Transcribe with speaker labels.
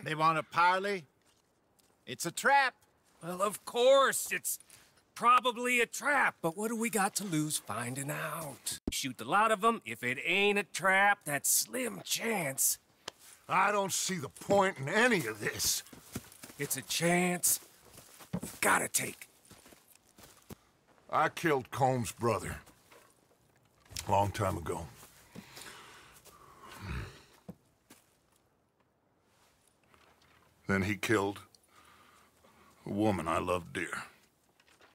Speaker 1: They want a parley? It's a trap.
Speaker 2: Well, of course, it's probably a trap, but what do we got to lose finding out? Shoot the lot of them. If it ain't a trap, that's slim chance.
Speaker 3: I don't see the point in any of this.
Speaker 2: It's a chance you've gotta take.
Speaker 3: I killed Combs' brother. A long time ago. Then he killed a woman I loved dear.